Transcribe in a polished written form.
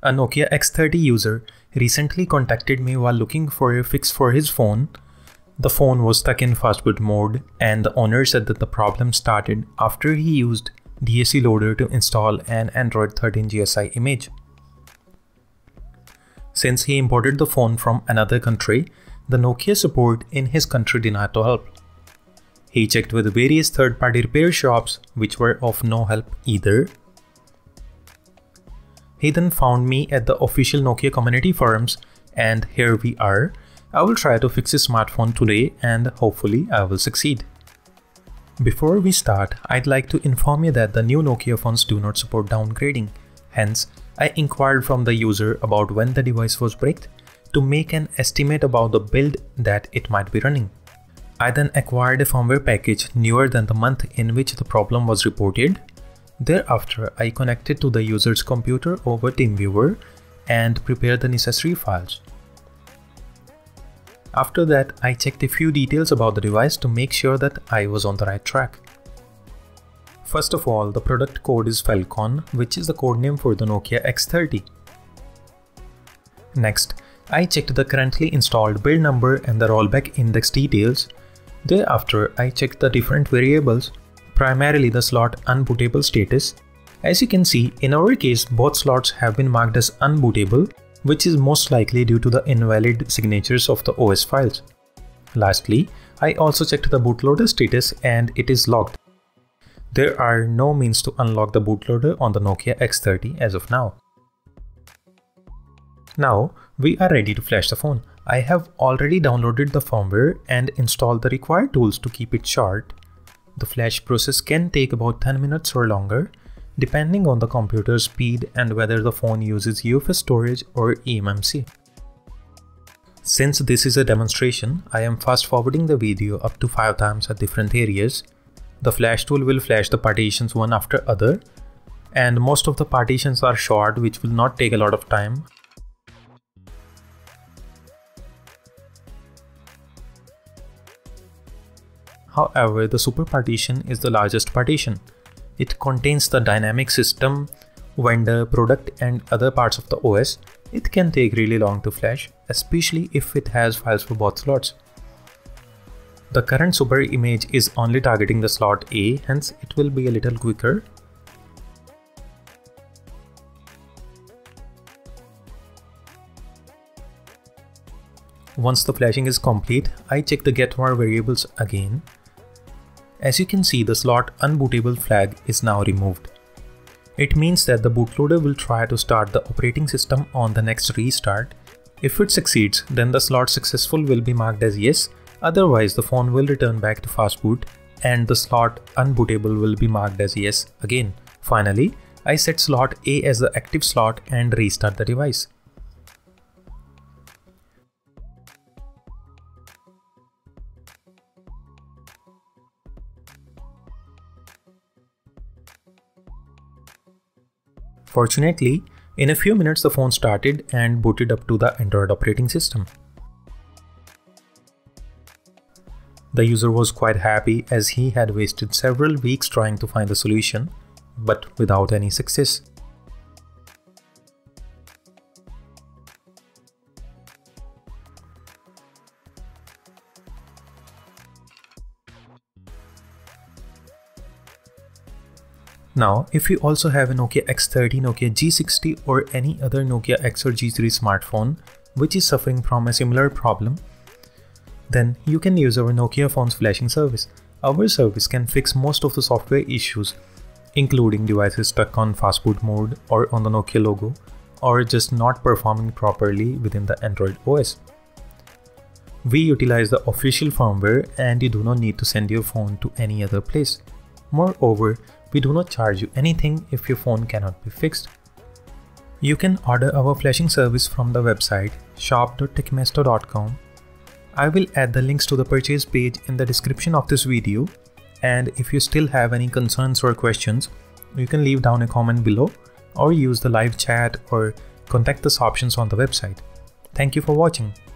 A Nokia X30 user recently contacted me while looking for a fix for his phone. The phone was stuck in fastboot mode, and the owner said that the problem started after he used DSU Loader to install an Android 13 GSI image. Since he imported the phone from another country, the Nokia support in his country denied to help. He checked with various third-party repair shops, which were of no help either. He then found me at the official Nokia community forums, and here we are. I will try to fix his smartphone today and hopefully I will succeed. Before we start, I'd like to inform you that the new Nokia phones do not support downgrading. Hence, I inquired from the user about when the device was bricked to make an estimate about the build that it might be running. I then acquired a firmware package newer than the month in which the problem was reported. Thereafter, I connected to the user's computer over TeamViewer and prepared the necessary files. After that, I checked a few details about the device to make sure that I was on the right track. First of all, the product code is Falcon, which is the codename for the Nokia X30. Next, I checked the currently installed build number and the rollback index details. Thereafter, I checked the different variables, primarily the slot unbootable status. As you can see, in our case, both slots have been marked as unbootable, which is most likely due to the invalid signatures of the OS files. Lastly, I also checked the bootloader status and it is locked. There are no means to unlock the bootloader on the Nokia X30 as of now. Now, we are ready to flash the phone. I have already downloaded the firmware and installed the required tools to keep it short. The flash process can take about 10 minutes or longer, depending on the computer's speed and whether the phone uses UFS storage or eMMC. Since this is a demonstration, I am fast forwarding the video up to 5 times at different areas. The flash tool will flash the partitions one after other, and most of the partitions are short, which will not take a lot of time. However, the super partition is the largest partition. It contains the dynamic system, vendor, product and other parts of the OS. It can take really long to flash, especially if it has files for both slots. The current super image is only targeting the slot A, hence it will be a little quicker. Once the flashing is complete, I check the get more variables again. As you can see, the slot unbootable flag is now removed. It means that the bootloader will try to start the operating system on the next restart. If it succeeds, then the slot successful will be marked as yes, otherwise the phone will return back to fastboot and the slot unbootable will be marked as yes again. Finally, I set slot A as the active slot and restart the device. Fortunately, in a few minutes the phone started and booted up to the Android operating system. The user was quite happy as he had wasted several weeks trying to find the solution, but without any success. Now, if you also have a Nokia X30, Nokia G60 or any other Nokia X or G3 smartphone which is suffering from a similar problem, then you can use our Nokia phone's flashing service. Our service can fix most of the software issues, including devices stuck on fastboot mode or on the Nokia logo, or just not performing properly within the Android OS. We utilize the official firmware and you do not need to send your phone to any other place. Moreover, we do not charge you anything if your phone cannot be fixed. You can order our flashing service from the website shop.techmaster.com. I will add the links to the purchase page in the description of this video, and if you still have any concerns or questions, you can leave down a comment below or use the live chat or contact us options on the website. Thank you for watching.